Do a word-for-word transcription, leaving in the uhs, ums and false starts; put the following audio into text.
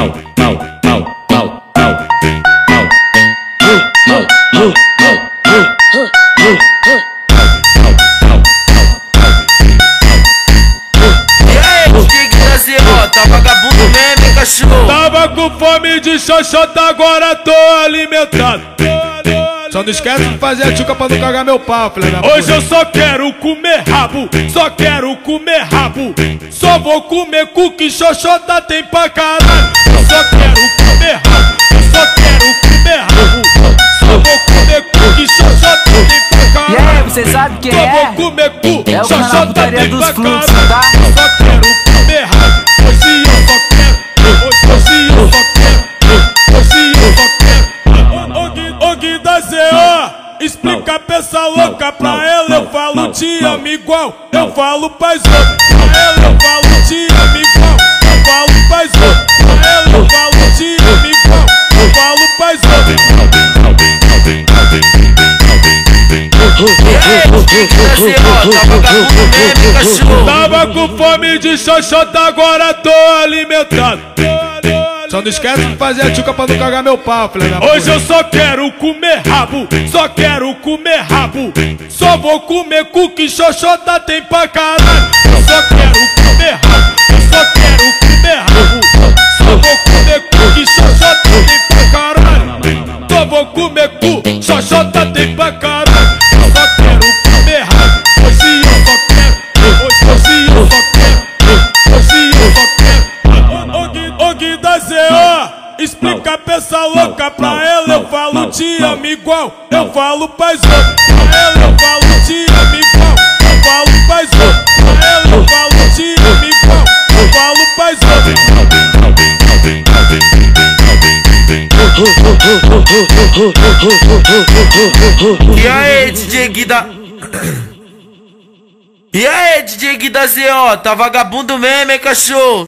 mal, mal, mal, mal, mal, mal, mal, E aí, D J Guida Z O, tá vagabundo mesmo, hein, cachorro? Tava com fome de xoxota, agora tô alimentado. Só não esquece de fazer a tchuca pra não cagar meu pau, filha da puta. Hoje eu só quero comer rabo, só quero comer rabo. Só vou comer cu que xoxota tem pra caralho. Eu só quero comer rabo, eu só quero comer rabo. Só vou comer cu que xoxota tem pra caralho. E aí, você sabe quem Só é? vou comer cu, É o canal xoxota Putaria tem dos pra Fluxos, caralho. tá? Eu só quero comer rabo, hoje eu só quero, hoje, hoje eu só quero, hoje eu só quero. Ô, Gui- Ô Guida Z O, explica pra essa louca, pra ela eu falo te amo igual, eu falo pras outras. Pra ela eu falo te amo igual, eu falo pras outras. Pra ela eu falo te amo igual, eu falo pras outras. E aí, D J Guida Z O, tá vagabundo mesmo, hein, cachorro? Tava com fome de xoxota, agora tô alimentado. Só não esquece de fazer a tchuca pra não cagar meu pau, filha da puta. Hoje eu só quero comer rabo, só quero comer rabo. Só vou comer cu que xoxota tem pra caralho. Eu só quero comer rabo, eu só quero comer rabo. Só vou comer cu que xoxota tem pra caralho. Só vou comer cu, xoxota tem pra caralho. Eu só quero comer rabo, hoje eu só quero, hoje, hoje eu só quero, hoje eu só quero. Ô, Gui- Ô Guida Z O, explica pra essa louca, pra ela eu falo te amo igual, eu falo pras outras. Pra ela eu falo te amo igual, eu falo pras outras. Pra ela eu falo te amo igual, eu falo pras outras. E aí, D J Guida... E aí, D J Guida Z O, tá vagabundo mesmo, hein, cachorro?